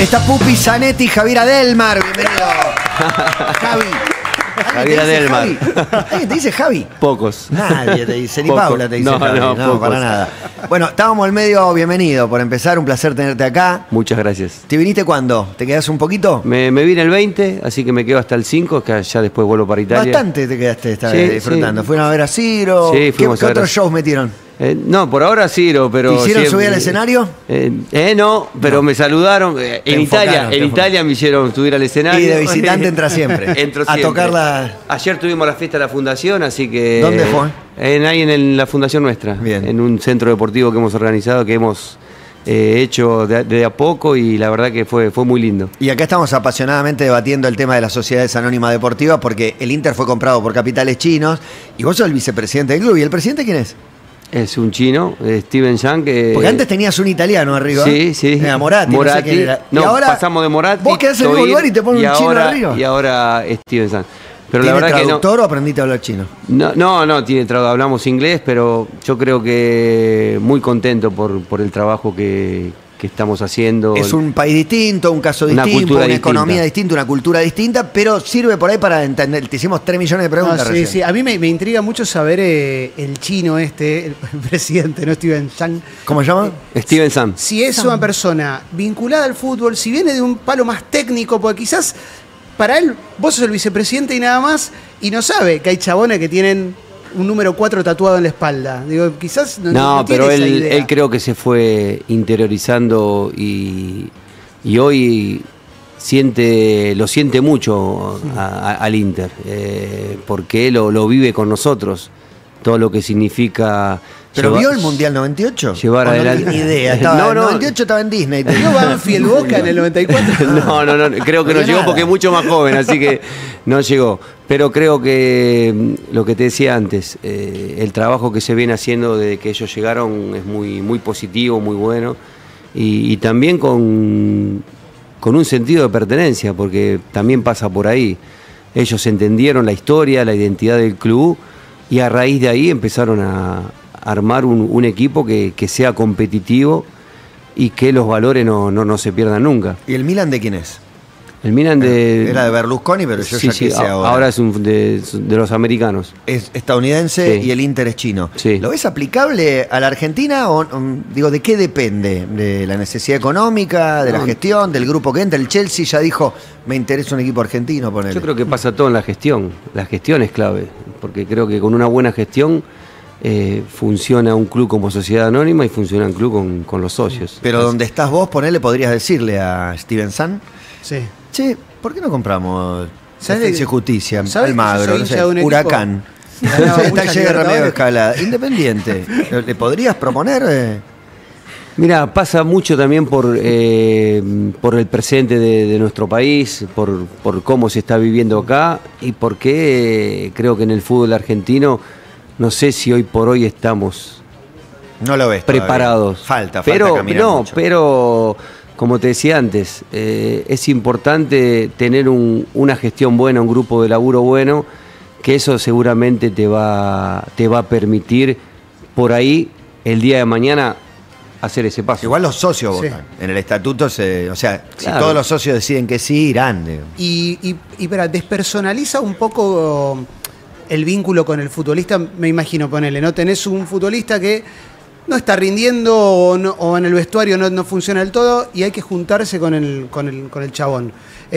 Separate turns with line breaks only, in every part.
Está Pupi Zanetti, Javier Adelmar. Bienvenido. Javi.
Javier Adelmar.
¿Alguien te dice Javi?
Pocos.
Nadie te dice, ni
Poco.
Paula te dice
No,
Javi.
no,
No,
pocos.
para nada. Bueno, estábamos al medio, bienvenido. Por empezar, un placer tenerte acá.
Muchas gracias.
¿Te viniste cuándo? ¿Te quedás un poquito?
Me vine el 20, así que me quedo hasta el 5, que ya después vuelvo para Italia.
Bastante te quedaste esta
Sí,
vez disfrutando.
sí.
¿Fueron a ver a Ciro?
Sí,
¿Qué
fuimos a ver
otros
a-
shows metieron?
No, por ahora Ciro, pero...
¿Te hicieron
siempre-
subir al escenario?
No, pero me saludaron. En
enfocaron, te
Italia me hicieron subir al escenario.
Y de visitante entra siempre.
Entro
A
siempre.
tocar la...
Ayer tuvimos la fiesta de la fundación, así que...
¿Dónde fue?
Ahí en la fundación nuestra.
Bien.
En un centro deportivo que hemos organizado, que hemos hecho de a poco, y la verdad que fue muy lindo.
Y acá estamos apasionadamente debatiendo el tema de las sociedades anónimas deportivas porque el Inter fue comprado por capitales chinos y vos sos el vicepresidente del club. ¿Y el presidente quién es?
Es un chino, Steven Yang, que...
Porque antes tenías un italiano arriba.
Sí.
Era Moratti. No sé quién era. Y
No,
ahora
pasamos de Moratti.
vos quedás en el mismo
Toir,
lugar y te ponen un chino arriba.
Y ahora Steven Yang. Pero la
¿Tiene
verdad que no...
traductor o aprendiste a hablar chino?
No, tiene hablamos inglés, pero yo creo que muy contento por el trabajo que estamos haciendo.
Es un país distinto, un caso
Una
distinto,
cultura
una
distinta.
economía distinta, una cultura distinta, pero sirve por ahí para entender. Te hicimos 3 millones de preguntas
No, sí,
recién.
sí. A mí me intriga mucho saber el chino el presidente, no Steven Yang.
¿Cómo se llama?
Steven Yang.
Si es una persona vinculada al fútbol, si viene de un palo más técnico, porque quizás para él vos sos el vicepresidente y nada más, y no sabe que hay chabones que tienen un número 4 tatuado en la espalda. Digo, quizás no
Pero
tiene esa idea.
él creo que se fue interiorizando y hoy lo siente mucho al Inter, porque él lo vive con nosotros, todo lo que significa...
¿Pero
llevar-
vio el Mundial 98?
Llevar
¿O
adelante.
No tiene ni idea. Estaba,
No,
el
no.
98 estaba en Disney.
¿Vio Banfield Boca en el 94?
No, creo que no
Ni
llegó
nada.
porque es mucho más joven, así que no llegó. Pero creo que lo que te decía antes, el trabajo que se viene haciendo desde que ellos llegaron es muy positivo, muy bueno, y también con un sentido de pertenencia, porque también pasa por ahí. Ellos entendieron la historia, la identidad del club, y a raíz de ahí empezaron a armar un equipo que sea competitivo y que los valores no se pierdan nunca.
¿Y el Milan de quién es?
El Milan
Era de Berlusconi, pero yo
sí,
ya
sí,
qué sé ahora.
ahora es de los americanos.
Es estadounidense
Sí.
y el Inter es chino.
Sí.
¿Lo ves aplicable a la Argentina o digo, de qué depende? ¿De la necesidad económica, de la gestión, del grupo que entra? El Chelsea ya dijo, me interesa un equipo argentino, ponele.
Yo creo que pasa todo en la gestión. La gestión es clave, porque creo que con una buena gestión funciona un club como sociedad anónima y funciona un club con los socios.
Pero donde estás vos, ponele, podrías decirle a Steven San,
Sí.
che, ¿por qué no compramos
¿Sabes
Defensa y
de-
Justicia,
sabes que yo
Almagro,
soy
no
hincha
sé,
de un equipo-
Huracán?
Ganaba
Está
muchas
llega Remedio
Libertadores.
Escalada. Independiente. ¿Le podrías proponer?
Mira, pasa mucho también por el presente de nuestro país, por cómo se está viviendo acá y porque creo que en el fútbol argentino, no sé si hoy por hoy estamos
No lo ves todavía.
preparados.
Falta
pero
caminar
no,
mucho.
pero como te decía antes, es importante tener una gestión buena, un grupo de laburo bueno, que eso seguramente te va a permitir por ahí el día de mañana hacer ese paso.
Igual los socios
Sí.
votan. En el estatuto, o sea, si
Claro.
todos los socios deciden que sí, irán. digo.
Y espera, despersonaliza un poco el vínculo con el futbolista, me imagino, ponele, ¿no? Tenés un futbolista que no está rindiendo o en el vestuario no funciona del todo y hay que juntarse con el chabón.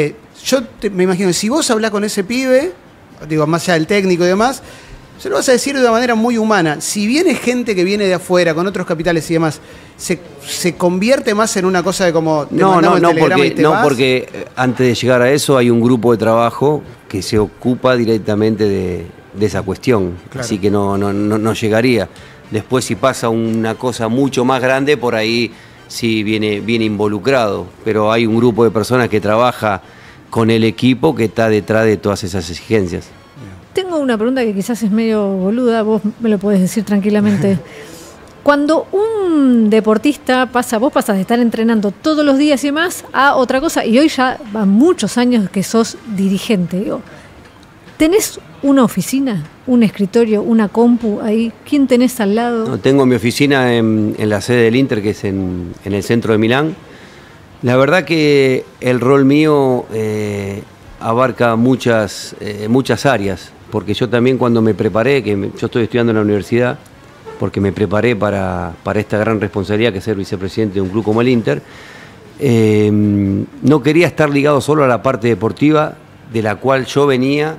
Me imagino, si vos hablás con ese pibe, digo, más allá del técnico y demás, se lo vas a decir de una manera muy humana. Si viene gente que viene de afuera, con otros capitales y demás, se convierte más en una cosa de como... te mandamos el telegrama y te vas.
porque antes de llegar a eso hay un grupo de trabajo que se ocupa directamente de esa cuestión,
Claro.
así que no llegaría. Después si pasa una cosa mucho más grande, por ahí sí viene involucrado, pero hay un grupo de personas que trabaja con el equipo que está detrás de todas esas exigencias.
Tengo una pregunta que quizás es medio boluda, vos me lo podés decir tranquilamente. Cuando un deportista vos pasas de estar entrenando todos los días y demás a otra cosa, y hoy ya van muchos años que sos dirigente, digo, ¿tenés una oficina, un escritorio, una compu ahí? ¿Quién tenés al lado?
No, tengo mi oficina en la sede del Inter, que es en el centro de Milán, La verdad que el rol mío abarca muchas áreas, porque yo también cuando me preparé, yo estoy estudiando en la universidad, porque me preparé para esta gran responsabilidad que es ser vicepresidente de un club como el Inter, no quería estar ligado solo a la parte deportiva, de la cual yo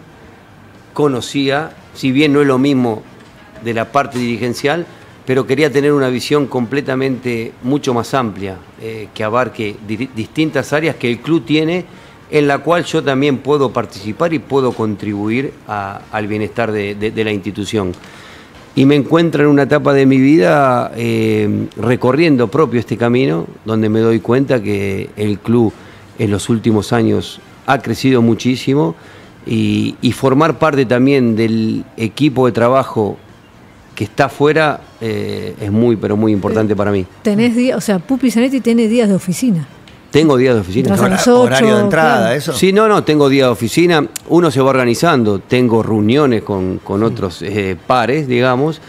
conocía, si bien no es lo mismo de la parte dirigencial, pero quería tener una visión completamente mucho más amplia, que abarque distintas áreas que el club tiene, en la cual yo también puedo participar y puedo contribuir al bienestar de la institución. Y me encuentro en una etapa de mi vida recorriendo propio este camino, donde me doy cuenta que el club en los últimos años ha crecido muchísimo y formar parte también del equipo de trabajo que está afuera es muy, pero muy importante para mí.
Tenés días, o sea, Pupi Zanetti tiene días de oficina.
Tengo días de oficina.
Entras a las 8,
Horario de entrada,
claro.
eso.
Sí, no, tengo días de oficina. Uno se va organizando, tengo reuniones con otros pares, digamos,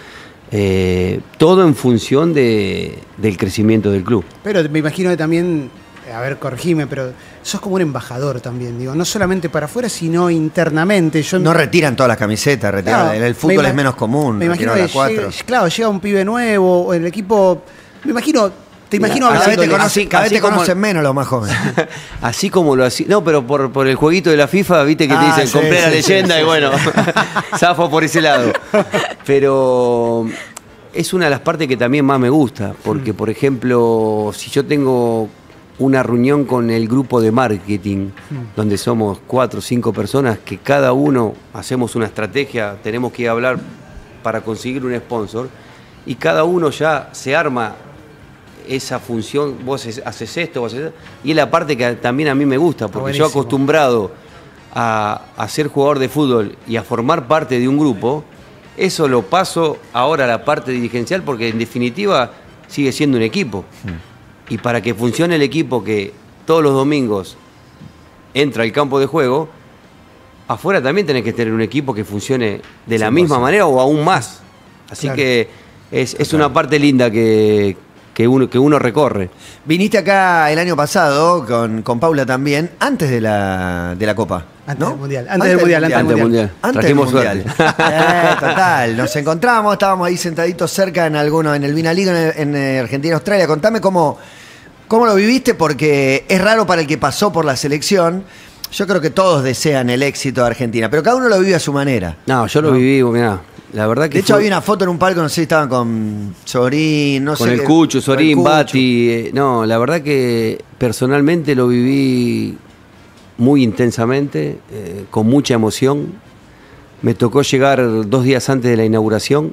todo en función del crecimiento del club.
Pero me imagino que también, a ver, corregime, pero sos como un embajador también, digo, no solamente para afuera, sino internamente.
No retiran todas las camisetas,
Claro,
el fútbol es menos común.
Me imagino
retiran
que
las 4.
claro, llega un pibe nuevo, o el equipo, me imagino, te imagino
Cada vez
hablándole.
cada vez te
como-
conocen menos los más jóvenes.
Así como lo hacía. No, pero por el jueguito de la FIFA, viste que te dicen,
Sí,
compré la
sí,
leyenda
sí,
y
sí.
bueno, zafo por ese lado. Pero es una de las partes que también más me gusta, porque por ejemplo, si yo tengo una reunión con el grupo de marketing, donde somos 4 o 5 personas, que cada uno hacemos una estrategia, tenemos que ir a hablar para conseguir un sponsor, y cada uno ya se arma esa función, vos haces esto, vos haces esto, y es la parte que también a mí me gusta, porque yo
buenísimo.
acostumbrado a ser jugador de fútbol y a formar parte de un grupo, eso lo paso ahora a la parte dirigencial, porque en definitiva sigue siendo un equipo. Y para que funcione el equipo que todos los domingos entra al campo de juego, afuera también tenés que tener un equipo que funcione de la misma manera o aún más. Así
Claro.
que es una parte linda que uno recorre.
Viniste acá el año pasado con Paula también, antes de la Copa.
Antes
¿no?
del Mundial, antes del Mundial.
Antes del Mundial.
Antes
Trajimos
del Mundial.
suerte.
Total. Nos encontramos, estábamos ahí sentaditos cerca en el Vinaliga en Argentina-Australia. Contame cómo lo viviste, porque es raro para el que pasó por la selección. Yo creo que todos desean el éxito de Argentina, pero cada uno lo vive a su manera.
No, yo lo viví, mirá, la verdad que
De hecho,
fue-
había una foto en un palco, no sé si estaban con Sorín, no sé.
con el
qué-
Cucho,
con el
Sorín,
Cucho.
Bati. No, la verdad que personalmente lo viví muy intensamente, con mucha emoción. Me tocó llegar 2 días antes de la inauguración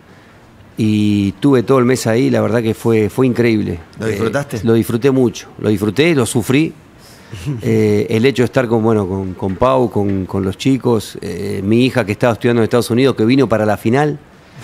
y tuve todo el mes ahí. La verdad que fue increíble.
¿Lo disfrutaste?
Lo disfruté mucho, lo disfruté, lo sufrí. El hecho de estar con Pau, con los chicos, mi hija que estaba estudiando en Estados Unidos, que vino para la final.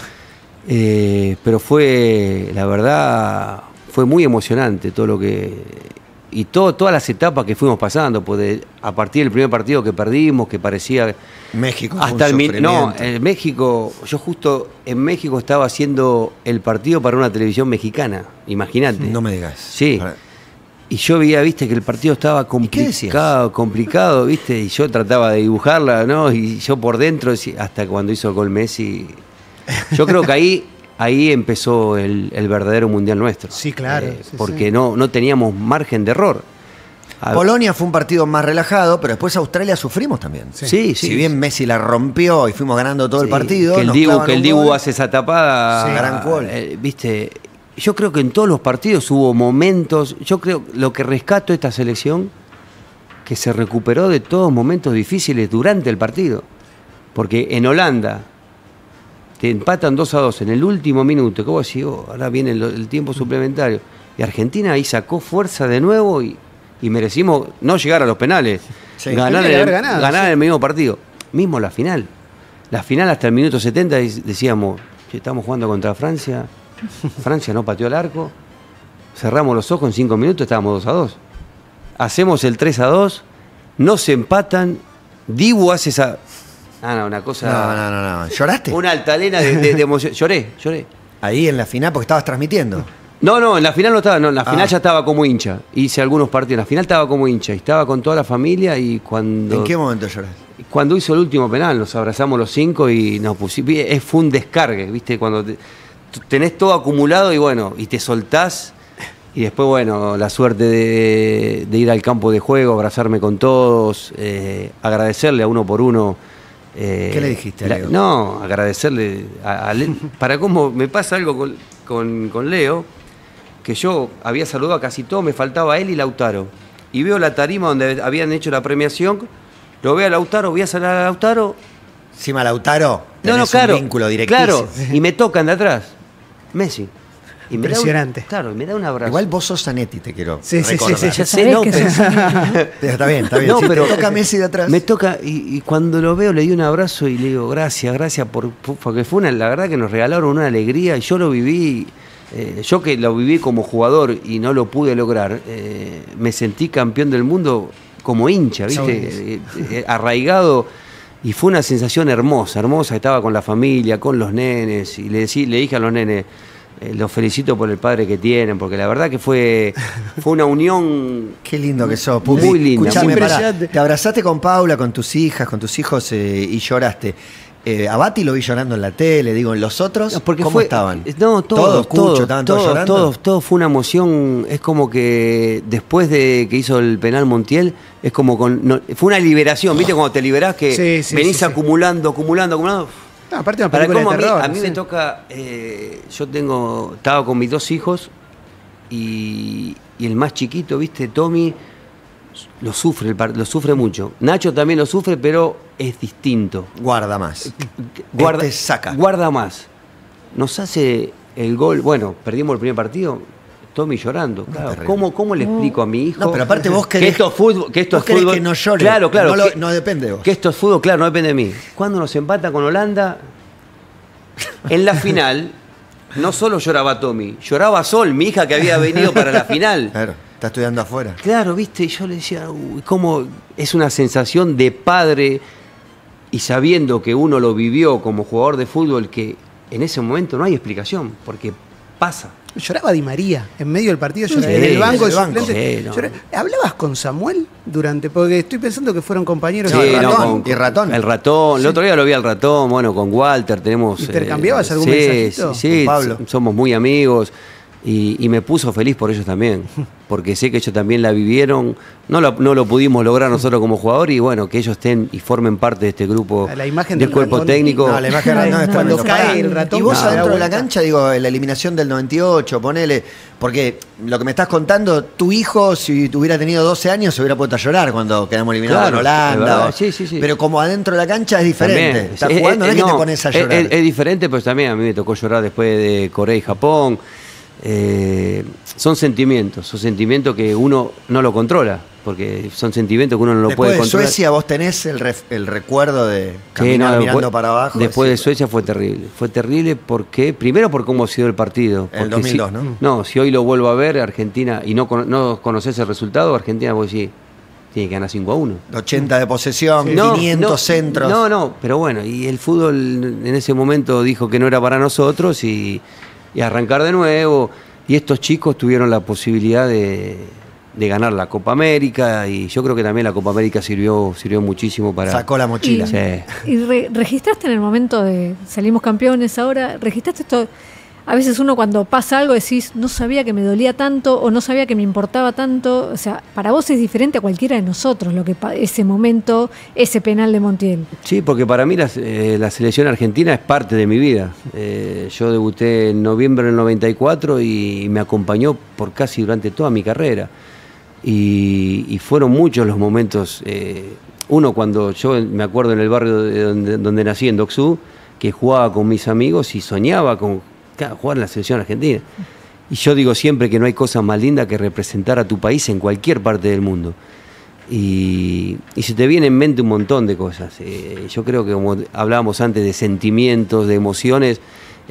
Pero la verdad, fue muy emocionante todo lo que... Y todas las etapas que fuimos pasando, pues a partir del primer partido que perdimos, que parecía...
México. fue
Hasta
un
no,
sufrimiento.
México, yo justo en México estaba haciendo el partido para una televisión mexicana, imagínate.
No me digas.
Sí.
Para-
Y yo veía, viste, que el partido estaba
qué decías?
complicado, viste, y yo trataba de dibujarla, ¿no? Y yo por dentro, hasta cuando hizo gol Messi. Yo creo que ahí empezó el verdadero mundial nuestro.
Sí, claro, sí,
porque
sí.
no teníamos margen de error.
Polonia fue un partido más relajado, pero después Australia sufrimos también.
Sí.
Si bien Messi la rompió y fuimos ganando todo el
Sí,
partido.
Que el
nos
Dibu,
clavan
que el
un
Dibu
gol.
hace esa tapada.
Sí, gran gol.
Viste, yo creo que en todos los partidos hubo momentos. Yo creo lo que rescato de esta selección, que se recuperó de todos momentos difíciles durante el partido. Porque en Holanda te empatan 2-2 en el último minuto. ¿Cómo decís? Ahora viene el tiempo suplementario. Y Argentina ahí sacó fuerza de nuevo y merecimos no llegar a los penales.
Sí.
Tendría que haber ganado,
ganar
sí.
el mismo partido. Mismo la final. La final hasta el minuto 70 decíamos, "Che, estamos jugando contra Francia. Francia no pateó el arco. Cerramos los ojos en 5 minutos, estábamos 2-2. Hacemos el 3-2, no se empatan. Dibu hace esa... una cosa...
No. ¿Lloraste?
Una altalena de emoción. Lloré.
Ahí en la final, porque estabas transmitiendo.
No, en la final no estaba, no, en la final
Ah.
ya estaba como hincha. Hice algunos partidos, en la final estaba como hincha y estaba con toda la familia y cuando...
¿En qué momento lloras?
Cuando hizo el último penal, nos abrazamos los 5 y nos pusimos. Fue un descargue, ¿viste? Cuando tenés todo acumulado y bueno, y te soltás. Y después, bueno, la suerte de ir al campo de juego, abrazarme con todos, agradecerle a uno por uno.
¿Qué le dijiste a Leo?
No, agradecerle a Leo. Para cómo me pasa algo con Leo, que yo había saludado a casi todo, me faltaba él y Lautaro. Y veo la tarima donde habían hecho la premiación. Lo veo a Lautaro, voy a salir a Lautaro.
Encima Lautaro,
No,
tenés
claro.
un vínculo directísimo.
Claro, y me tocan de atrás. Messi. Y me da
Impresionante.
claro, me da un abrazo.
Igual vos sos Zanetti, te quiero
Sí, sí,
recordar.
sí,
ya sé,
¿Sabés
no,
que
pero-
sos un-
Está bien, está bien.
No,
Si
pero
te toca Messi de atrás.
Me toca, y cuando lo veo le di un abrazo y le digo, gracias porque fue la verdad que nos regalaron una alegría y yo lo viví, yo que lo viví como jugador y no lo pude lograr, me sentí campeón del mundo como hincha, ¿viste? Arraigado, y fue una sensación hermosa, estaba con la familia, con los nenes, y le dije a los nenes, los felicito por el padre que tienen, porque la verdad que fue una unión.
Qué lindo que sos, Pupi.
Muy linda.
Escuchame,
Muy
pará.
impresionante.
Te abrazaste con Paula, con tus hijas, con tus hijos y lloraste. A Bati lo vi llorando en la tele, digo, ¿en los otros
No, porque
cómo estaban?
No,
todos, Cucho, estaban todos llorando.
todo fue una emoción. Es como que después de que hizo el penal Montiel, es como fue una liberación, ¿viste? Cuando te liberás que
Sí, sí,
venís
sí, sí.
acumulando.
No, aparte de una
Para
película
cómo
de terror.
a mí
sí.
me toca, estaba con mis 2 hijos y el más chiquito, ¿viste? Tommy lo sufre mucho. Nacho también lo sufre, pero es distinto.
Guarda más.
Guarda,
Este saca.
guarda más. Nos hace el gol. Bueno, perdimos el primer partido. Tommy llorando. Claro.
terrible.
¿Cómo le explico a mi hijo?
No, pero aparte vos querés
que esto es fútbol. Que esto
vos
es
querés
fútbol.
que no llore.
Claro.
No depende de vos.
Que esto es fútbol, claro, no depende de mí. Cuando nos empata con Holanda, en la final, no solo lloraba Tommy, lloraba Sol, mi hija que había venido para la final.
Claro, está estudiando afuera.
Claro, viste, y yo le decía, uy, cómo es una sensación de padre y sabiendo que uno lo vivió como jugador de fútbol, que en ese momento no hay explicación, porque pasa.
Lloraba Di María, en medio del partido, lloraba
Sí,
en el banco.
en el banco.
suplente.
Sí, no.
¿Hablabas con Samuel durante? Porque estoy pensando que fueron compañeros.
Sí,
de
no,
Ratón.
y Ratón.
El ratón, el otro día lo vi al ratón, bueno, con Walter tenemos...
¿Intercambiabas algún
sí,
mensajito?
Sí,
Con Pablo.
somos muy amigos y me puso feliz por ellos también, porque sé que ellos también la vivieron, no lo pudimos lograr nosotros como jugador y bueno, que ellos estén y formen parte de este grupo
La imagen
del
del
cuerpo
ratón.
técnico.
No, la imagen no está
Cuando
tremendo.
cae
Pará.
el ratón,
Y vos
no,
adentro
da
de la
vuelta.
cancha, digo, la eliminación del 98, ponele. Porque lo que me estás contando, tu hijo, si hubiera tenido 12 años, se hubiera puesto a llorar cuando quedamos eliminados
Claro,
en Holanda.
es verdad.
o-
Sí.
Pero como adentro de la cancha es diferente.
También.
Estás jugando, no es que te pones a llorar.
Es diferente, pero también a mí me tocó llorar después de Corea y Japón. Son sentimientos que uno no lo controla, porque son sentimientos que uno no lo
Después
puede
de
controlar.
Suecia, vos tenés el recuerdo de
Sí,
caminar
no,
mirando
después-
para abajo.
Después de
decir,
Suecia fue terrible porque, primero por cómo ha sido el partido.
En el
porque
2002,
si,
¿no?
No, si hoy lo vuelvo a ver, Argentina, y no conoces el resultado, Argentina vos decís, tiene que ganar 5-1.
80 de posesión, 500 centros.
No, pero bueno, y el fútbol en ese momento dijo que no era para nosotros y arrancar de nuevo. Y estos chicos tuvieron la posibilidad de ganar la Copa América y yo creo que también la Copa América sirvió muchísimo para...
Sacó la mochila.
Sí.
¿Y registraste en el momento de salimos campeones ahora? ¿Registraste esto? A veces uno cuando pasa algo decís, no sabía que me dolía tanto o no sabía que me importaba tanto. O sea, para vos es diferente a cualquiera de nosotros lo que ese momento, ese penal de Montiel.
Sí, porque para mí la selección argentina es parte de mi vida. Yo debuté en noviembre del 94 y me acompañó por casi durante toda mi carrera. Y fueron muchos los momentos. Uno cuando yo me acuerdo en el barrio donde nací, en Docsú, que jugaba con mis amigos y soñaba con jugar en la selección argentina. Y yo digo siempre que no hay cosa más linda que representar a tu país en cualquier parte del mundo. Y se te viene en mente un montón de cosas. Yo creo que como hablábamos antes de sentimientos, de emociones,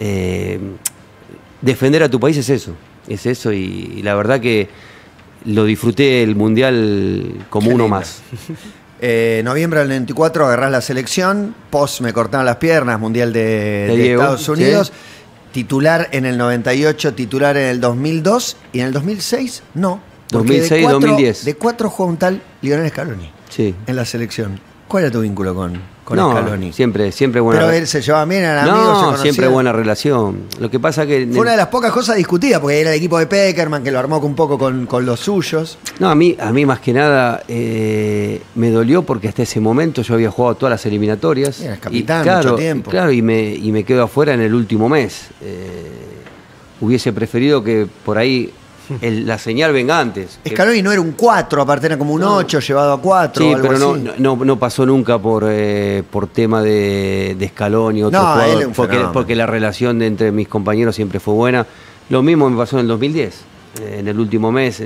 defender a tu país es eso. Y la verdad que lo disfruté el Mundial como
Qué
uno
lindo.
más.
Noviembre del 94 agarrás la selección, post me cortaron las piernas, Mundial de
Diego,
Estados Unidos.
sí.
titular en el 98, titular en el 2002 y en el 2006 no. Porque
2006, 2010.
De 4 jugó un tal Lionel Scaloni
Sí.
en la selección. ¿Cuál era tu vínculo con
No,
Scaloni?
siempre buena.
Pero él se llevaba bien, eran amigos, se
No,
conocían.
siempre buena relación. Lo que pasa que
Fue una de las pocas cosas discutidas, porque era el equipo de Peckerman, que lo armó un poco con los suyos.
no, a mí más que nada me dolió porque hasta ese momento yo había jugado todas las eliminatorias.
Eras capitán,
y, claro,
mucho tiempo.
Claro, y me quedo afuera en el último mes. Hubiese preferido que por ahí la señal venga antes.
Scaloni no era un 4, aparte era como un 8 llevado a 4.
Sí,
o algo
pero
así.
no pasó nunca por tema de Scaloni, otro
No, él es
jugador,
un fenómeno.
porque la relación entre mis compañeros siempre fue buena. Lo mismo me pasó en el 2010. En el último mes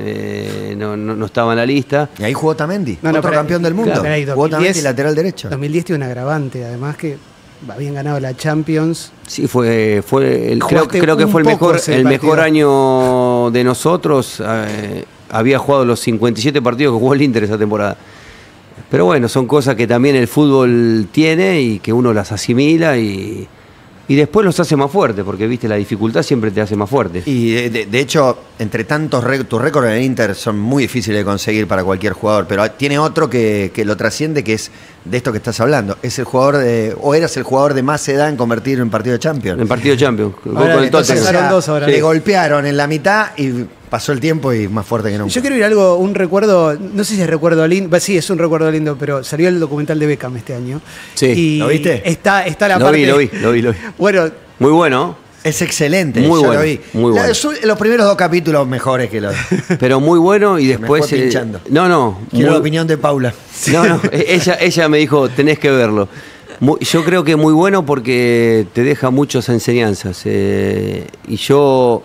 no estaba en la lista.
Y ahí jugó Tamendi,
No, no,
otro
pero-
campeón del mundo.
claro, pero ahí
Jugó
2010,
Tamendi, lateral derecho.
2010 tiene un agravante, además que habían ganado la Champions.
Sí, creo
Jugaste
que fue
un poco ese
el mejor
partido.
año de nosotros. Había jugado los 57 partidos que jugó el Inter esa temporada. Pero bueno, son cosas que también el fútbol tiene y que uno las asimila y después los hace más fuertes, porque viste, la dificultad siempre te hace más fuerte.
Y de hecho, entre tantos tus récords en el Inter son muy difíciles de conseguir para cualquier jugador, pero tiene otro que lo trasciende, que es de esto que estás hablando. Es el jugador o eras el jugador de más edad en convertir en partido de Champions.
En partido de Champions,
Ahora,
con el
entonces,
Tottenham.
pasaron dos ahora.
Le
Sí.
golpearon en la mitad y pasó el tiempo y más fuerte que nunca.
Yo quiero ir a un recuerdo, no sé si es recuerdo lindo, sí, es un recuerdo lindo, pero salió el documental de Beckham este año.
Sí.
Y
¿Lo viste?
Está la
Lo
parte...
vi.
Bueno,
Muy bueno,
Es excelente,
Muy
yo
bueno,
lo vi.
muy bueno.
Los primeros 2 capítulos mejores que los.
pero muy bueno y
me
después...
fue pinchando.
No.
Quiero
muy-
la opinión de Paula.
No, ella me dijo, tenés que verlo. Yo creo que muy bueno porque te deja muchas enseñanzas. Y yo,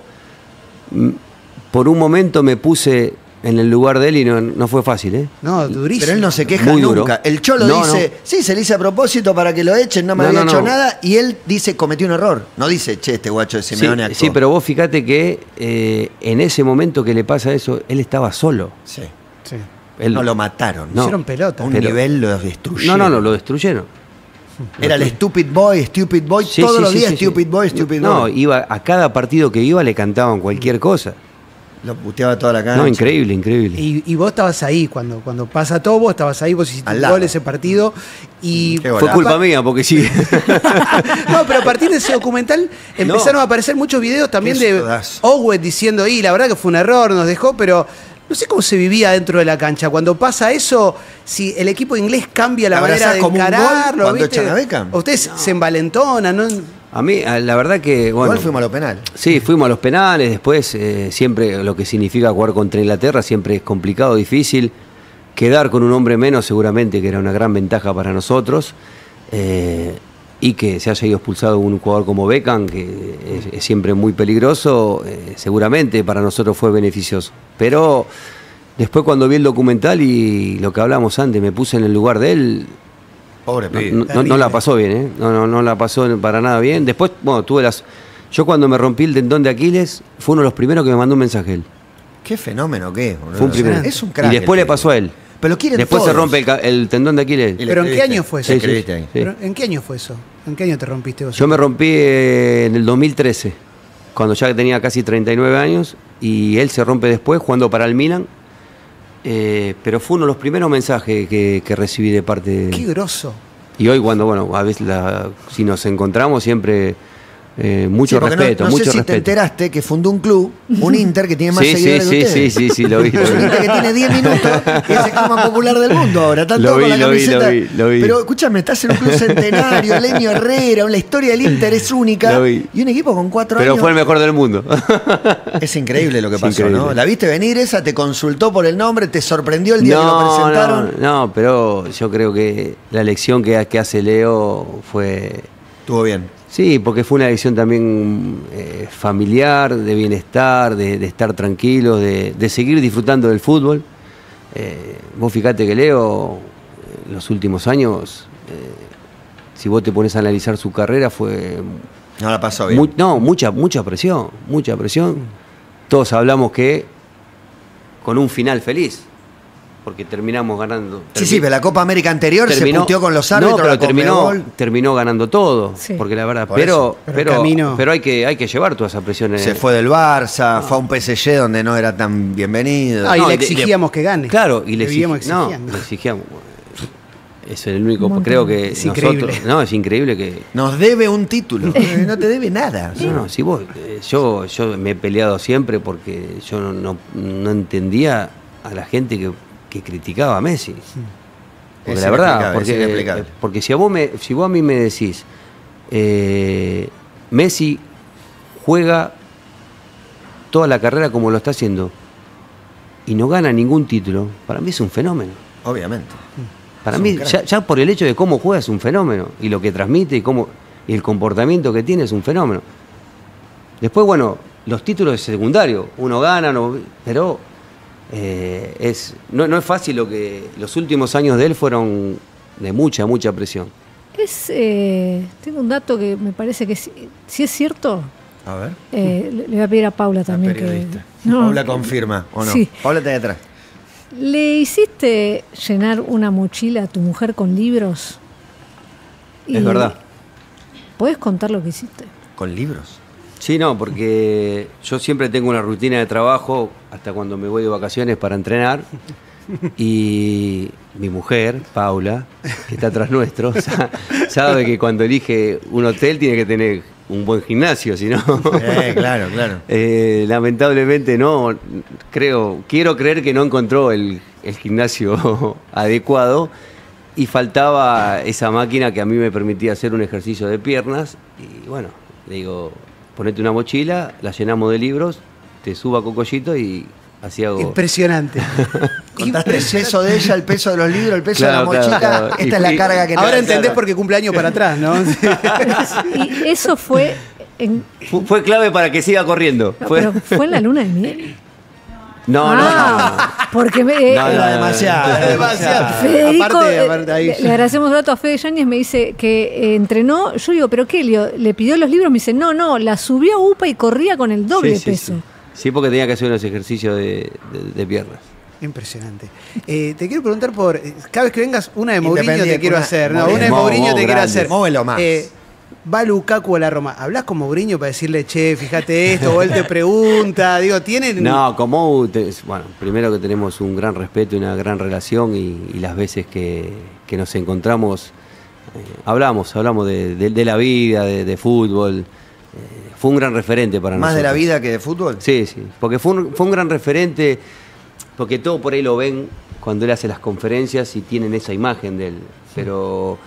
por un momento me puse en el lugar de él y no fue fácil, ¿eh?
no, durísimo.
Pero él no se queja
Muy duro.
nunca. El Cholo
No,
dice, sí, se le hice a propósito para que lo echen, no me había hecho nada. Y él dice, cometí un error. No dice, che, este guacho de Simeone actuó.
Sí, pero vos fíjate que en ese momento que le pasa eso, él estaba solo.
Sí.
Sí.
Él-
No lo mataron.
No.
Hicieron pelota.
A un
Pero-
nivel lo destruyeron.
No, lo destruyeron.
Era el Stupid Boy,
Sí,
todos
sí,
los
sí,
días
sí, sí.
Stupid Boy.
No, a cada partido que iba le cantaban cualquier cosa.
Lo puteaba toda la cancha.
No, increíble.
Y vos estabas ahí, cuando pasa todo, vos estabas ahí, vos hiciste
Al
un
lado.
gol ese partido. Y
Qué
Fue
golazo.
culpa mía, porque sí.
No, pero a partir de ese documental empezaron a aparecer muchos videos también
Qué
de
sudazo.
Owen diciendo, y la verdad que fue un error, nos dejó, pero no sé cómo se vivía dentro de la cancha. Cuando pasa eso, si el equipo inglés cambia la
¿La
manera
abrazás
de
como un gol
encararlo,
cuando
¿viste?
echan a Beckham?
Ustedes se envalentonan, ¿no?
A mí, la verdad que, bueno...
Igual fuimos a lo penal.
Sí, fuimos a los penales, después siempre lo que significa jugar contra Inglaterra siempre es complicado, difícil. Quedar con un hombre menos seguramente que era una gran ventaja para nosotros. Y que se haya ido expulsado un jugador como Beckham, que es siempre muy peligroso, seguramente para nosotros fue beneficioso. Pero después cuando vi el documental y lo que hablamos antes, me puse en el lugar de él,
Pobre pibe.
no la pasó bien, ¿eh? No la pasó para nada bien. Después, bueno, yo cuando me rompí el tendón de Aquiles, fue uno de los primeros que me mandó un mensaje él.
Qué fenómeno que es, boludo.
Fue un primero.
Es un crack.
Y después
el
le
pibe.
pasó a él.
Pero lo quieren
Después se
todos.
rompe el tendón de Aquiles.
Y le
¿Pero en qué
escribiste.
año fue eso?
Le escribiste ahí.
Sí.
¿Pero ¿En qué año fue eso? ¿En qué año te rompiste vos?
Yo me rompí en el 2013, cuando ya tenía casi 39 años, y él se rompe después jugando para el Milan. Pero fue uno de los primeros mensajes que recibí de parte de
Qué
él.
grosso.
Y hoy cuando, bueno, a veces si nos encontramos siempre mucho
Sí, porque
respeto,
no
mucho
sé si
respeto.
te enteraste que fundó un club, un Inter, que tiene más
Sí,
seguidores que ustedes.
sí, lo vi.
Es un Inter que tiene 10 minutos y es el club más popular del mundo ahora. Están
Lo
todos con
vi,
la
lo vi,
camiseta.
lo vi.
Pero escúchame, estás en un club centenario, Leño Herrera, la historia del Inter es única.
Lo vi.
Y un equipo con 4
Pero
años.
fue el mejor del mundo.
Es increíble lo que
Es
pasó,
increíble.
¿no? ¿La viste venir esa? ¿Te consultó por el nombre? ¿Te sorprendió el día que lo presentaron?
No, pero yo creo que la elección que hace Leo fue...
Estuvo bien.
Sí, porque fue una elección también familiar, de bienestar, de estar tranquilos, de seguir disfrutando del fútbol. Vos fijate que Leo, en los últimos años, si vos te pones a analizar su carrera, fue
No la pasó bien.
mucha presión, mucha presión. Todos hablamos que con un final feliz. porque terminamos ganando.
Sí, pero la Copa América anterior se puteó con los árbitros.
No, pero
la
terminó ganando todo.
Sí.
Porque la verdad,
Pero
hay que llevar todas esas presiones.
Se fue del Barça, fue a un PSG donde no era tan bienvenido.
Y le exigíamos que gane.
Claro, y le
exigiendo.
le exigíamos. Es el único,
Montón.
creo que
Es
nosotros.
increíble.
No, es increíble que.
Nos debe un título. No te debe nada.
No, si vos, yo me he peleado siempre porque yo no entendía a la gente que criticaba a Messi. Porque
Es
la verdad,
inexplicable.
porque si vos a mí me decís, Messi juega toda la carrera como lo está haciendo y no gana ningún título, para mí es un fenómeno.
Obviamente.
Para
Es
mí,
un crack.
ya por el hecho de cómo juega es un fenómeno. Y lo que transmite y el comportamiento que tiene es un fenómeno. Después, bueno, los títulos es secundario. Uno gana, pero no es fácil los últimos años de él fueron de mucha presión.
Tengo un dato que me parece que si es cierto,
A ver.
le voy a pedir a Paula
La
también.
periodista.
No,
Paula confirma, ¿o no?
Sí.
Paula está ahí atrás.
¿Le hiciste llenar una mochila a tu mujer con libros?
Es verdad.
¿Podés contar lo que hiciste?
¿Con libros?
Sí, no, porque yo siempre tengo una rutina de trabajo hasta cuando me voy de vacaciones para entrenar. Y mi mujer, Paula, que está atrás nuestro, sabe que cuando elige un hotel tiene que tener un buen gimnasio, si no.
Claro.
Lamentablemente no, quiero creer que no encontró el gimnasio adecuado y faltaba esa máquina que a mí me permitía hacer un ejercicio de piernas. Y bueno, le digo, ponete una mochila, la llenamos de libros, te subo a Cocollito y así hago.
Impresionante.
Contaste el peso de ella, el peso de los libros, el peso
Claro,
de la mochila.
claro.
Esta es la carga que te
Ahora
da.
entendés por qué cumple años para atrás, ¿no?
Y eso fue
Fue clave para que siga corriendo.
pero fue en la luna de miel.
No.
Porque
Era demasiado.
Federico,
Aparte, ahí-
le agradecemos un rato a Fede Yáñez, me dice que entrenó. Yo digo, ¿pero qué? Le pidió los libros, me dice, no, la subió a UPA y corría con el doble peso.
Sí, porque tenía que hacer unos ejercicios de piernas.
Impresionante. Te quiero preguntar cada vez que vengas, una de Mourinho
Independiente,
te quiero
una-
hacer.
muy
No, una de
bien.
Mourinho te quiero
grande.
hacer.
Móvelo más.
Va Lukaku a la Roma. ¿Hablas con Mourinho para decirle, che, fíjate esto? O él te pregunta. Digo, ¿tienen...?
No, bueno, primero que tenemos un gran respeto y una gran relación y las veces que nos encontramos hablamos de la vida, de fútbol. Fue un gran referente para nosotros.
¿Más de la vida que de fútbol?
Sí, porque fue un gran referente, porque todo por ahí lo ven cuando él hace las conferencias y tienen esa imagen de él, pero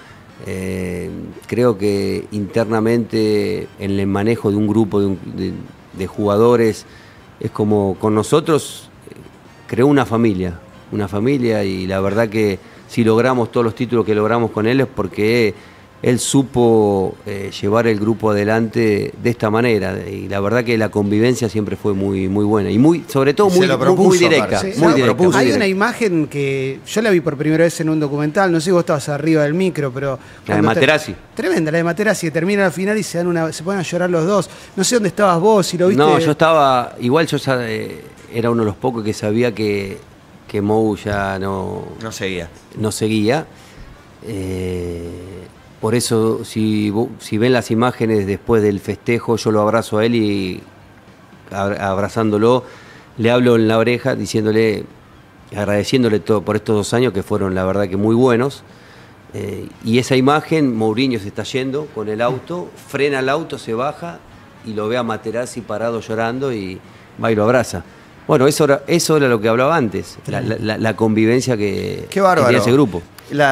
creo que internamente en el manejo de un grupo de jugadores es como con nosotros creó una familia y la verdad que si logramos todos los títulos que logramos con él es porque él supo llevar el grupo adelante de esta manera y la verdad que la convivencia siempre fue muy buena y sobre todo
Se lo propuso,
muy directa,
aparte.
Sí,
muy
no,
directa.
propuso.
Hay
muy
una
directa.
imagen que yo la vi por primera vez en un documental, no sé si vos estabas arriba del micro, pero...
La de
cuando
Materazzi.
Tremenda, la de Materazzi, que termina la final y se ponen a llorar los dos. No sé dónde estabas vos, si lo viste...
No, yo estaba, igual era uno de los pocos que sabía que Mou ya
No seguía.
no seguía. Por eso, si ven las imágenes después del festejo, yo lo abrazo a él y abrazándolo, le hablo en la oreja diciéndole, agradeciéndole todo por estos 2 años que fueron la verdad que muy buenos. Y esa imagen, Mourinho se está yendo con el auto, frena el auto, se baja y lo ve a Materazzi parado llorando y va y lo abraza. Bueno, eso era lo que hablaba antes, la convivencia que tenía ese grupo.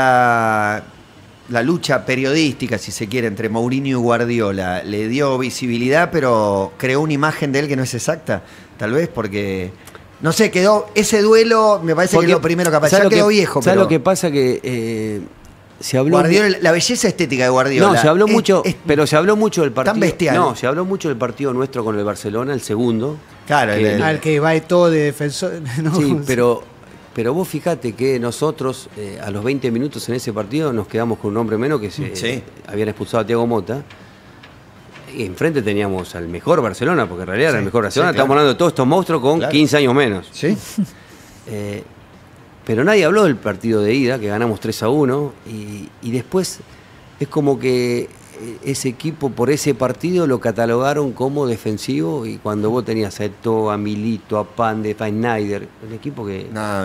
La lucha periodística, si se quiere, entre Mourinho y Guardiola le dio visibilidad, pero creó una imagen de él que no es exacta. Tal vez porque, no sé, quedó ese duelo, me parece que es lo primero que apareció. Ya quedó viejo,
¿sabes
pero
lo que pasa? Que se habló...
Guardiola, la belleza estética de Guardiola.
No, se habló mucho, pero se habló mucho del partido.
tan bestial.
No, se habló mucho del partido nuestro con el Barcelona, el segundo.
Claro,
que-
Al que va todo de defensor. ¿no?
Sí, pero vos fijate que nosotros a los 20 minutos en ese partido nos quedamos con un hombre menos que
Sí.
habían expulsado a Thiago Motta. Y enfrente teníamos al mejor Barcelona, porque en realidad era el mejor Barcelona.
sí, claro.
Estamos hablando de todos estos monstruos con
Claro.
15 años menos.
Sí.
pero nadie habló del partido de ida, que ganamos 3-1, y después es como que ese equipo por ese partido lo catalogaron como defensivo, y cuando vos tenías a Eto'o, a Milito, a Pande, a Snyder, el equipo que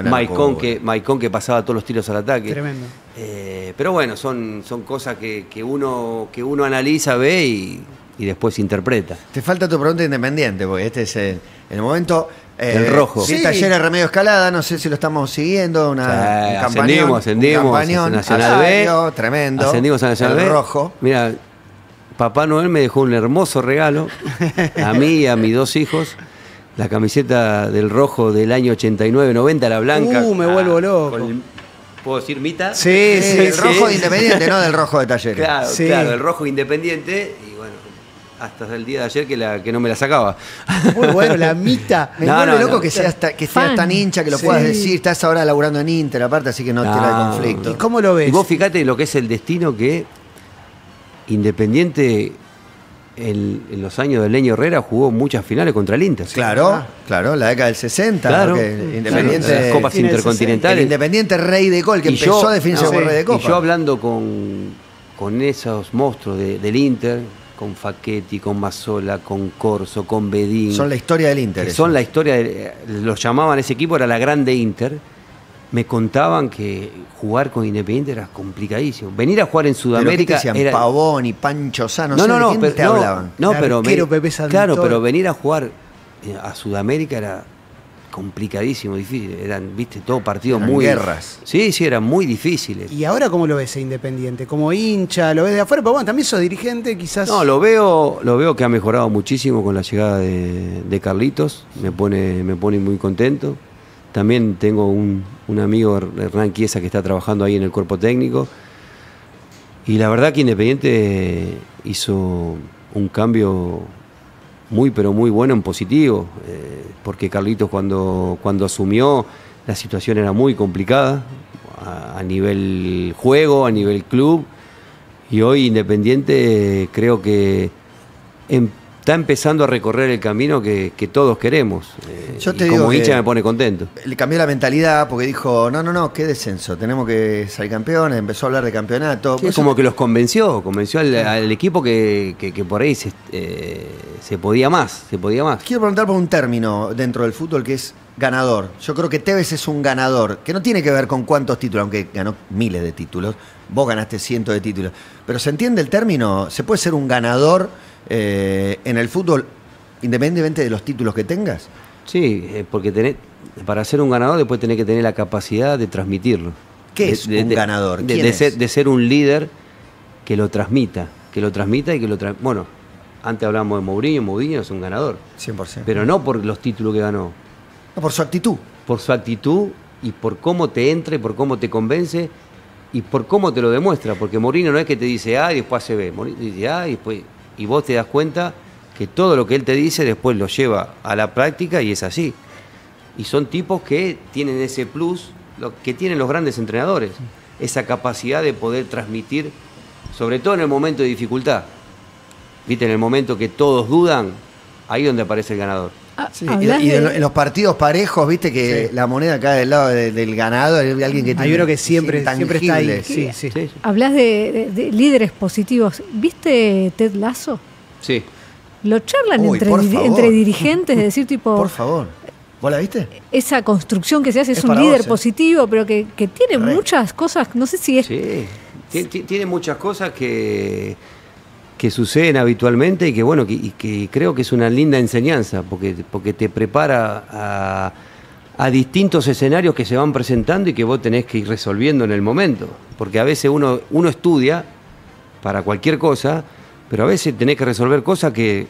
Maicon que pasaba todos los tiros al ataque.
Tremendo.
Pero bueno, son cosas que uno analiza, ve y después interpreta.
Te falta tu pregunta Independiente, porque este es el momento.
El rojo.
Sí,
Sí.
Talleres Remedio Escalada, no sé si lo estamos siguiendo. Un
Ascendimos
un campañón,
a Nacional B.
Tremendo.
Ascendimos a Nacional
el
B.
rojo.
Mira, Papá Noel me dejó un hermoso regalo a mí y a mis 2 hijos. La camiseta del rojo del año 89-90, la blanca.
Me vuelvo loco.
¿Puedo decir Mita?
Sí,
El
sí.
rojo de Independiente, no del rojo de Talleres.
Claro,
Sí.
claro, el rojo Independiente. Y bueno, hasta el día de ayer que no me la sacaba.
Muy bueno, la mitad.
Me
No,
vuelve
no,
loco
no.
que seas
Fan.
tan hincha que lo
Sí.
puedas decir. Estás ahora laburando en Inter, aparte, así que no te da conflicto.
¿Y cómo lo ves?
Y vos fijate lo que es el destino que Independiente en los años de Leño Herrera jugó muchas finales contra el Inter.
Claro, claro, la década del 60.
Claro.
porque Independiente.
Las copas
Tiene el
intercontinentales.
El Independiente rey de gol, que
Y
empezó
yo-
a definirse
no,
como
sí.
rey de copa.
Y yo hablando con esos monstruos del Inter, con Facchetti, con Mazzola, con Corso, con Bedín,
Son la historia del Inter.
que
eso.
son la historia, los llamaban ese equipo, era la grande Inter, me contaban que jugar con Independiente era complicadísimo. Venir a jugar en
¿Pero qué te
Sudamérica
decían?
era...
Pavón y Pancho Sano.
No,
sé
no,
de
no,
quién
pero,
te hablaban.
no,
El
pero,
arquero Pepe Santoro.
claro, pero venir a jugar a Sudamérica era complicadísimo, difícil. Eran, viste, todo partidos
Eran
muy...
guerras.
Sí, eran muy difíciles.
¿Y ahora cómo lo ves a Independiente? ¿Como hincha? ¿Lo ves de afuera? Pero bueno, también sos dirigente, quizás.
No, lo veo que ha mejorado muchísimo con la llegada de Carlitos. Me pone muy contento. También tengo un amigo, Hernán Chiesa, que está trabajando ahí en el cuerpo técnico. Y la verdad que Independiente hizo un cambio muy, pero muy bueno en positivo. Porque Carlitos cuando asumió, la situación era muy complicada a nivel juego, a nivel club. Y hoy Independiente creo que está empezando a recorrer el camino que todos queremos.
Yo te
y
digo
como
que-
hincha me pone contento.
Le cambió la mentalidad porque dijo, no, qué descenso, tenemos que salir campeones, empezó a hablar de campeonato.
Sí, es como que los convenció al equipo que por ahí se podía más.
Quiero preguntar por un término dentro del fútbol que es ganador. Yo creo que Tevez es un ganador, que no tiene que ver con cuántos títulos, aunque ganó miles de títulos, vos ganaste cientos de títulos. Pero ¿se entiende el término? ¿Se puede ser un ganador en el fútbol independientemente de los títulos que tengas?
Sí, porque para ser un ganador después tenés que tener la capacidad de transmitirlo.
¿Qué es un ganador? ¿Quién es?
De ser un líder que lo transmita y que lo transmita. Bueno, antes hablamos de Mourinho es un ganador,
100%.
pero no por los títulos que ganó,
No, por su actitud.
por su actitud y por cómo te entra y por cómo te convence y por cómo te lo demuestra, porque Mourinho no es que te dice A y después hace B, Mourinho dice A y después, y vos te das cuenta que todo lo que él te dice después lo lleva a la práctica y es así. Y son tipos que tienen ese plus, lo que tienen los grandes entrenadores, esa capacidad de poder transmitir, sobre todo en el momento de dificultad. ¿Viste? En el momento que todos dudan, ahí es donde aparece el ganador.
Sí,
Hablás
y
de-
en los partidos parejos, viste que
Sí.
la moneda cae del lado del ganador, hay alguien que
Hay
tiene
uno que siempre está ahí.
intangibles.
Sí, sí.
Sí,
Hablas de líderes positivos. ¿Viste Ted Lasso?
sí.
Lo charlan
Uy,
entre,
por favor.
entre dirigentes, de decir, tipo,
Por favor. ¿Vos la viste?
esa construcción que se hace es
Es
un
para
líder
vos,
positivo, pero que tiene
Re.
muchas cosas, no sé si es...
Sí, tiene muchas cosas que suceden habitualmente y que bueno, y que creo que es una linda enseñanza, porque te prepara a distintos escenarios que se van presentando y que vos tenés que ir resolviendo en el momento. Porque a veces uno estudia para cualquier cosa, pero a veces tenés que resolver cosas que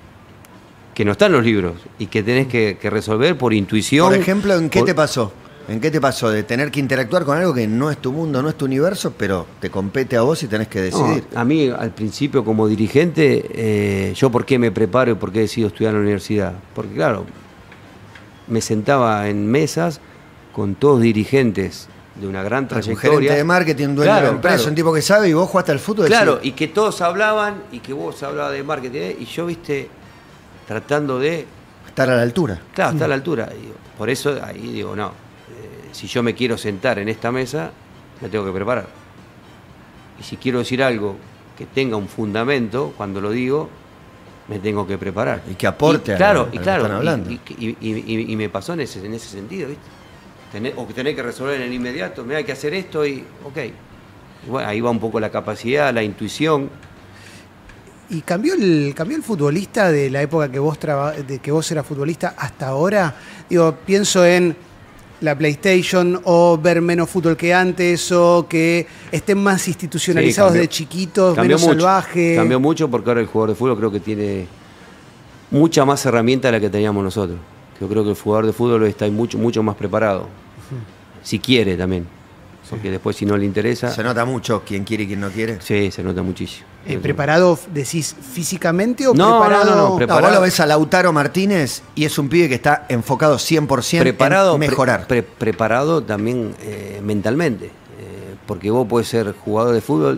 no están en los libros y que tenés que resolver por intuición.
Por ejemplo, ¿en qué
por-
te pasó? ¿En qué te pasó de tener que interactuar con algo que no es tu mundo, no es tu universo, pero te compete a vos y tenés que decidir?
No, a mí, al principio, como dirigente, yo por qué me preparo y por qué decido estudiar en la universidad. Porque, claro, me sentaba en mesas con todos dirigentes de una gran
Un
trayectoria.
gerente de marketing, un dueño
Claro,
de la empresa,
claro.
un tipo que sabe y vos jugaste al fútbol.
Claro,
decís,
y que todos hablaban y que vos hablabas de marketing y yo, viste, tratando de,
estar a la altura.
claro, estar a la altura. Y digo, por eso ahí digo, no, si yo me quiero sentar en esta mesa, me tengo que preparar. Y si quiero decir algo que tenga un fundamento, cuando lo digo, me tengo que preparar.
Y que aporte
a lo
que
que están
hablando.
Y me pasó en ese sentido, ¿viste? O que tenés que resolver en el inmediato, me hay que hacer esto y ok. Y bueno, ahí va un poco la capacidad, la intuición.
¿Y cambió el futbolista de la época que vos eras futbolista hasta ahora? Digo, pienso en la PlayStation, o ver menos fútbol que antes, o que estén más institucionalizados de chiquitos, menos salvaje.
Cambió mucho porque ahora el jugador de fútbol creo que tiene mucha más herramienta de la que teníamos nosotros. Yo creo que el jugador de fútbol está mucho más preparado. Si quiere también. Porque después si no le interesa...
¿Se nota mucho quién quiere y quién no quiere?
Sí, se nota muchísimo.
¿Preparado, decís, físicamente o
No,
preparado?
no, preparado.
Vos lo ves a Lautaro Martínez y es un pibe que está enfocado 100%
preparado,
en mejorar.
Preparado también mentalmente. Porque vos podés ser jugador de fútbol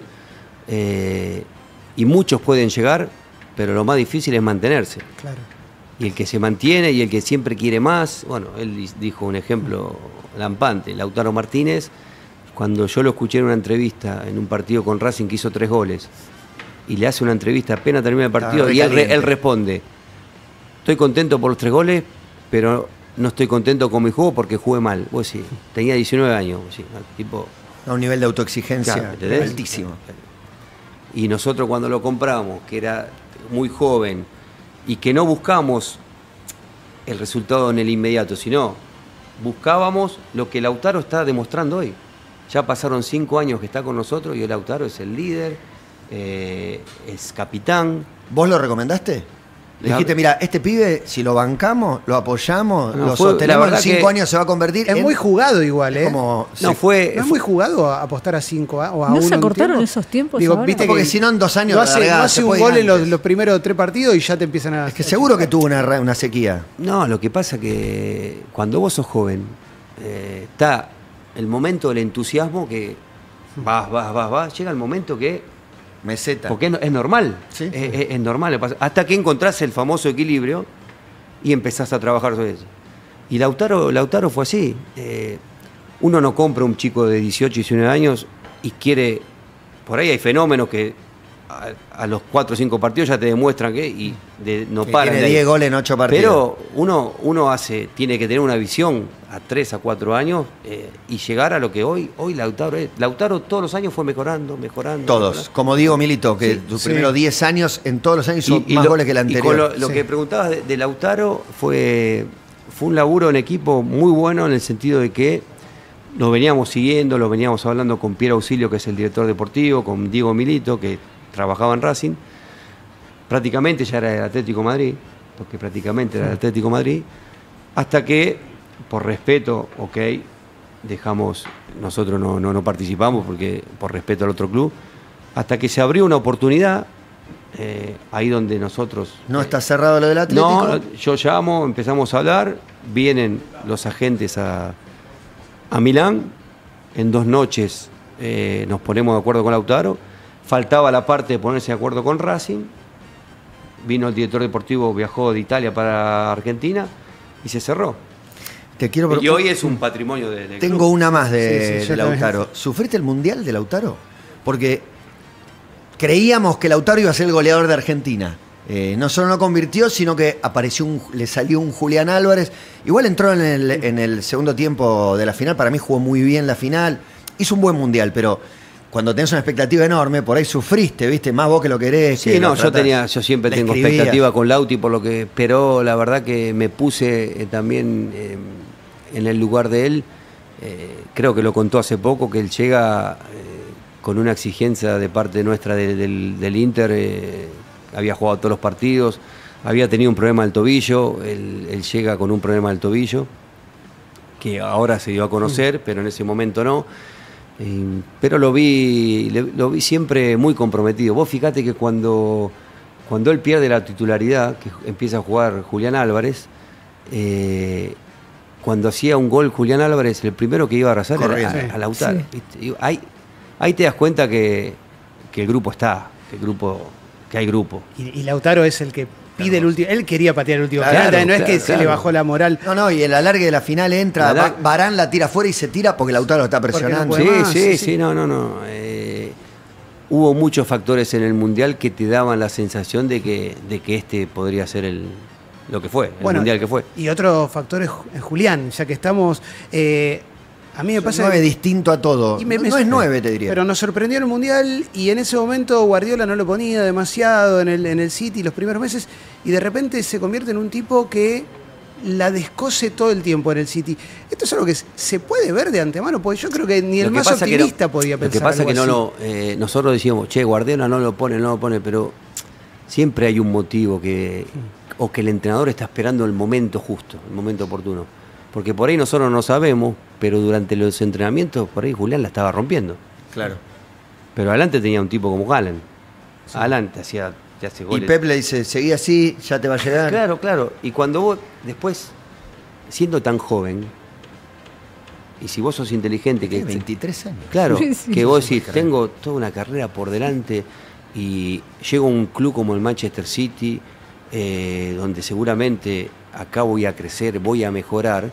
y muchos pueden llegar, pero lo más difícil es mantenerse.
Claro.
Y el que se mantiene y el que siempre quiere más, bueno, él dijo un ejemplo lampante, Lautaro Martínez, cuando yo lo escuché en una entrevista en un partido con Racing que hizo 3 goles, y le hace una entrevista apenas termina el partido, y él responde, estoy contento por los 3 goles, pero no estoy contento con mi juego porque jugué mal. Vos sí, tenía 19 años, vos sí, tipo...
A un nivel de autoexigencia
claro,
altísimo.
Y nosotros cuando lo compramos, que era muy joven, y que no buscamos el resultado en el inmediato, sino buscábamos lo que Lautaro está demostrando hoy. Ya pasaron 5 años que está con nosotros y el Lautaro es el líder, es capitán.
¿Vos lo recomendaste? Le dijiste, mira, este pibe, si lo bancamos, lo apoyamos,
No,
lo
fue-
sostenemos,
la verdad
en 5
que
años se va a convertir
Es
en...
muy jugado igual, ¿eh?
como,
No,
sí.
fue,
¿No es muy jugado apostar a 5 o a
¿No
1
se
en un
acortaron
tiempo?
esos tiempos
Digo,
ahora?
viste
Porque
que
si no en 2 años
no hace,
largás,
no hace
se
un
puede ir
gol en
antes.
los primeros 3 partidos y ya te empiezan a...
Es que seguro que tuvo una sequía.
No, lo que pasa que cuando vos sos joven, está el momento del entusiasmo que vas, llega el momento que...
Meseta.
Porque es normal,
Sí.
es normal. Hasta que encontrás el famoso equilibrio y empezás a trabajar sobre eso. Y Lautaro fue así. Uno no compra un chico de 18, 19 años y quiere... Por ahí hay fenómenos que a los 4 o 5 partidos ya te demuestran que no
Que
paran.
tiene
de ahí.
10 goles en 8 partidos.
Pero uno tiene que tener una visión a 3 a 4 años y llegar a lo que hoy Lautaro es. Lautaro todos los años fue mejorando.
Todos. Como Diego Milito, que sus primeros 10 años, en todos los años hizo más goles que el anterior.
Y con lo que preguntabas de Lautaro fue un laburo en equipo muy bueno en el sentido de que lo veníamos siguiendo, lo veníamos hablando con Piero Auxilio, que es el director deportivo, con Diego Milito, que trabajaba en Racing. Prácticamente ya era el Atlético de Madrid, porque prácticamente era el Atlético de Madrid, hasta que, por respeto, dejamos, nosotros no participamos porque por respeto al otro club, hasta que se abrió una oportunidad, ahí donde nosotros...
¿No está cerrado lo del Atlético?
No, yo llamo, empezamos a hablar, vienen los agentes a Milán, en 2 noches nos ponemos de acuerdo con Lautaro, faltaba la parte de ponerse de acuerdo con Racing, vino el director deportivo, viajó de Italia para Argentina y se cerró.
Te quiero
Y hoy es un patrimonio del
Tengo
club.
una más
Sí,
de
yo
Lautaro. ¿Sufriste el Mundial de Lautaro? Porque creíamos que Lautaro iba a ser el goleador de Argentina. No solo no convirtió, sino que le salió un Julián Álvarez. Igual entró en el segundo tiempo de la final. Para mí jugó muy bien la final. Hizo un buen Mundial, pero cuando tenés una expectativa enorme, por ahí sufriste, ¿viste? Más vos que lo querés.
Sí,
que
no,
lo tratás.
yo siempre
Le
tengo
escribías.
expectativa con Lauti, pero la verdad que me puse también en el lugar de él. Creo que lo contó hace poco, que él llega con una exigencia de parte nuestra del Inter. Había jugado todos los partidos, había tenido un problema del tobillo, él llega con un problema del tobillo, que ahora se dio a conocer, pero en ese momento no. Pero lo vi siempre muy comprometido. Vos fíjate que cuando él pierde la titularidad, que empieza a jugar Julián Álvarez, cuando hacía un gol Julián Álvarez, el primero que iba a arrasar
Corriendo.
era a Lautaro.
Sí.
¿Viste? Ahí te das cuenta que el grupo está, que hay grupo.
Y Lautaro es el que pide el último. Él quería patear el último
Claro,
penalti, no es que
claro,
se le
claro.
bajó la moral.
No, y el alargue de la final entra,
La-
Varane la tira fuera y se tira porque Lautaro lo está
Porque no
presionando.
puede más,
Sí,
sí.
no. Hubo muchos factores en el Mundial que te daban la sensación de que este podría ser lo que fue, el Mundial que fue.
Y otro factor es Julián, ya que estamos. A mí me
Es un
pasa.
9 distinto a todo.
Y
No es 9, te diría.
Pero nos sorprendió el Mundial y en ese momento Guardiola no lo ponía demasiado en el City los primeros meses y de repente se convierte en un tipo que la descose todo el tiempo en el City. Esto es algo que se puede ver de antemano, porque yo creo que ni el
Lo que
más
pasa que
optimista
no-
podía pensar.
Lo que pasa es que
algo así.
nosotros decíamos, che, Guardiola no lo pone, pero siempre hay un motivo o que el entrenador está esperando el momento justo, el momento oportuno. Porque por ahí nosotros no sabemos, pero durante los entrenamientos, por ahí Julián la estaba rompiendo.
Claro.
Pero adelante tenía un tipo como Haaland. Adelante te hace
Y
goles.
Pep le dice, seguí así, ya te va a llegar.
Claro. Y cuando vos, después, siendo tan joven, y si vos sos inteligente, que
Tiene 23 años.
claro,
Sí.
que vos decís, tengo toda una carrera por delante y llego a un club como el Manchester City, donde seguramente acá voy a crecer, voy a mejorar.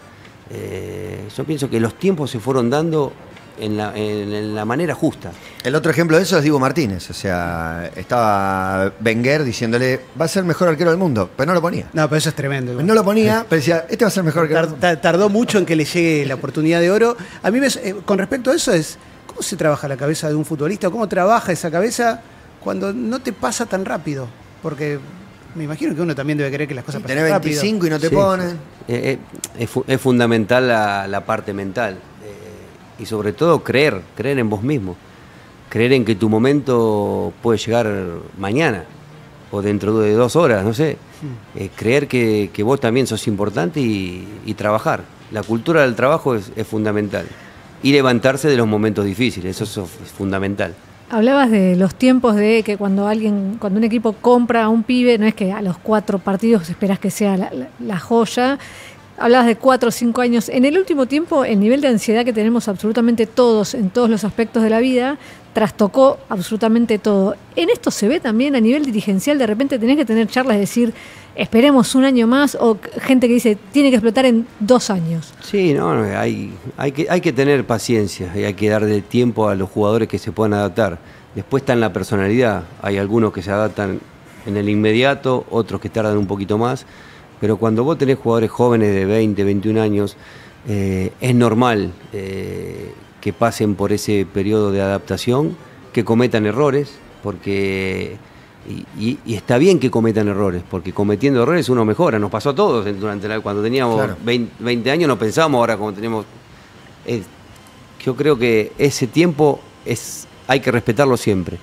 Yo pienso que los tiempos se fueron dando en la manera justa.
El otro ejemplo de eso es Dibu Martínez. O sea, estaba Wenger diciéndole, va a ser el mejor arquero del mundo, pero no lo ponía.
No, pero eso es tremendo.
No lo ponía, pero decía, este va a ser el mejor arquero del mundo.
Tardó mucho en que le llegue la oportunidad de oro. A mí, con respecto a eso, ¿cómo se trabaja la cabeza de un futbolista? ¿Cómo trabaja esa cabeza cuando no te pasa tan rápido? Porque me imagino que uno también debe querer que las cosas pasen
Tenés
rápido.
25 y no te
Sí,
ponen.
Es fundamental la parte mental y sobre todo creer en vos mismo, creer en que tu momento puede llegar mañana o dentro de 2 horas, no sé. Creer que vos también sos importante y trabajar. La cultura del trabajo es fundamental y levantarse de los momentos difíciles, eso es fundamental.
Hablabas de los tiempos de que cuando un equipo compra a un pibe, no es que a los 4 partidos esperás que sea la joya. Hablabas de 4 o 5 años. En el último tiempo, el nivel de ansiedad que tenemos absolutamente todos en todos los aspectos de la vida trastocó absolutamente todo. En esto se ve también a nivel dirigencial, de repente tenés que tener charlas y decir, esperemos un año más, o gente que dice, tiene que explotar en 2 años.
Sí, hay que tener paciencia y hay que darle tiempo a los jugadores que se puedan adaptar. Después está en la personalidad. Hay algunos que se adaptan en el inmediato, otros que tardan un poquito más. Pero cuando vos tenés jugadores jóvenes de 20, 21 años, es normal que pasen por ese periodo de adaptación, que cometan errores, porque y está bien que cometan errores, porque cometiendo errores uno mejora. Nos pasó a todos cuando teníamos
Claro.
20 años, no pensábamos, ahora como tenemos... yo creo que ese tiempo hay que respetarlo siempre.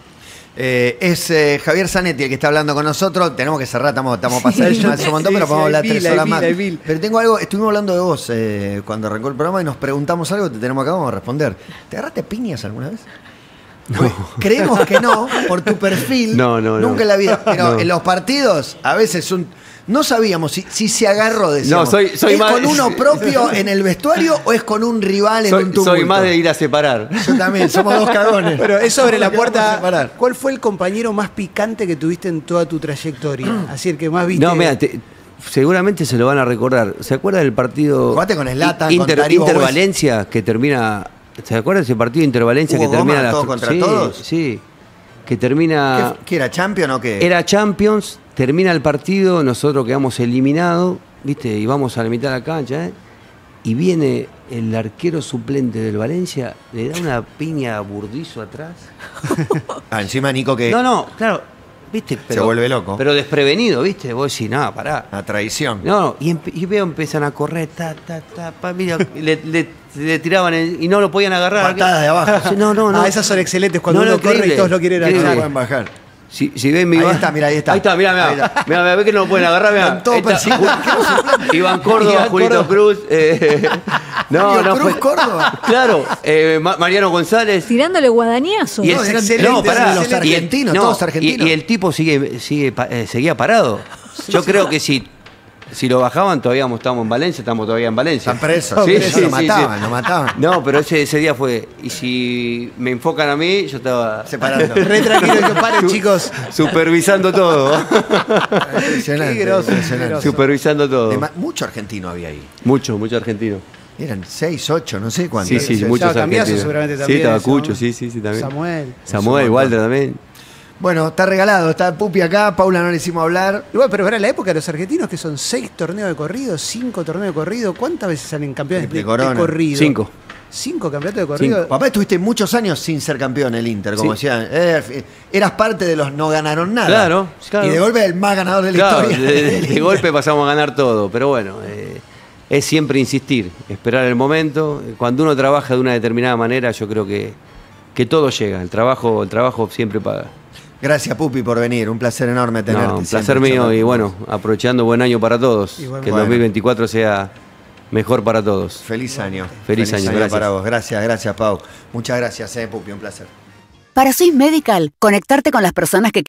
Es Javier Zanetti el que está hablando con nosotros. Tenemos que cerrar, estamos pasadísimos un montón,
Sí,
pero
sí,
podemos hablar
hay
3
pila,
horas
hay
más.
pila, hay pila.
Pero tengo algo, estuvimos hablando de vos cuando arrancó el programa y nos preguntamos algo, te tenemos acá, vamos a responder. ¿Te agarraste piñas alguna vez? No. Creemos que no, por tu perfil.
No.
Nunca en la vida. Pero
No.
en los partidos, a veces no sabíamos si se agarró, decíamos.
No, soy
¿Es
más-
con uno propio en el vestuario o es con un rival en un tumulto?
Soy más de ir a separar.
Yo también, somos 2 cagones.
Pero es sobre la
Vamos a
puerta.
separar.
¿Cuál fue el compañero más picante que tuviste en toda tu trayectoria? Así el que más viste.
No, mira, seguramente se lo van a recordar. ¿Se acuerda del partido
Jugaste con Zlatan, con
Inter
Taribo West.
Valencia que termina? ¿Se acuerda ese partido Inter Valencia que
¿Hubo
termina
goma, todos contra
sí,
todos?
Sí, que termina.
¿Qué era, champion o qué?
Era Champions, termina el partido, nosotros quedamos eliminados, ¿viste? Y vamos a la mitad de la cancha, ¿eh? Y viene el arquero suplente del Valencia, le da una piña a Burdizo atrás.
Encima Nico que...
No, claro, ¿viste? Pero,
vuelve loco.
Pero desprevenido, ¿viste? Vos decís, no, pará.
La traición.
No, y veo empiezan a correr, mira, le tiraban y no lo podían agarrar.
Patadas de abajo.
No.
Ah, esas son excelentes cuando uno corre
increíble,
y todos lo quieren
increíble.
No
agachar.
pueden bajar.
Si ven mi
Ahí
va-
está, mira, ahí está.
Ahí está,
Ahí
mira,
está.
mira, ve que no lo pueden agarrar, mira.
Están todos
Ahí está.
persiguiendo.
Iván Córdoba,
Iván
Julito
Córdoba.
Cruz.
Julio Cruz, Córdoba.
Claro, Mariano González.
Tirándole guadañazos.
Y
No,
el,
eran
no, pará,
los
y el-
argentinos,
no,
todos argentinos.
Y el tipo seguía parado. Yo creo que si Si lo bajaban, todavía estábamos en Valencia, estamos todavía en Valencia.
Están presos.
Sí,
Sí,
sí,
lo
sí,
mataban,
sí.
lo mataban.
No, pero ese día fue. Y si me enfocan a mí, yo estaba
Separando.
Re tranquilo, que paren, chicos.
supervisando todo.
Impresionante,
Qué groso,
impresionante.
qué groso.
Supervisando todo.
Mucho argentino había ahí.
Mucho argentino.
Eran 6, 8, no sé cuántos.
Sí, sí,
Estaba
muchos
Cambiaso
argentinos.
seguramente
Sí,
también,
estaba
eso,
Cucho,
¿no?
sí, también.
Samuel.
Samuel, Walter también.
Bueno, está regalado, está Pupi acá, Paula no le hicimos hablar.
Igual, pero era la época de los argentinos que son 6 torneos de corrido, 5 torneos de corrido. ¿Cuántas veces salen campeones
Triple
de
corona.
corrido?
5.
5 campeonatos de corrido.
Papá, estuviste muchos años sin ser campeón en el Inter, como
Sí.
decían. Eras parte de los no ganaron nada.
Claro, claro.
Y de golpe el más ganador de la
Claro,
historia.
de golpe pasamos a ganar todo, pero bueno, es siempre insistir, esperar el momento. Cuando uno trabaja de una determinada manera, yo creo que todo llega. El trabajo siempre paga.
Gracias, Pupi, por venir. Un placer enorme tenerte.
No, un
siempre
placer mío
charlar
y
con
bueno,
vos.
aprovechando buen año para todos.
Igualmente.
Que el
Bueno.
2024 sea mejor para todos.
Feliz año.
Feliz año, gracias.
para vos. Gracias, Pau. Muchas gracias, Pupi, un placer.
Para Swiss Medical, conectarte con las personas que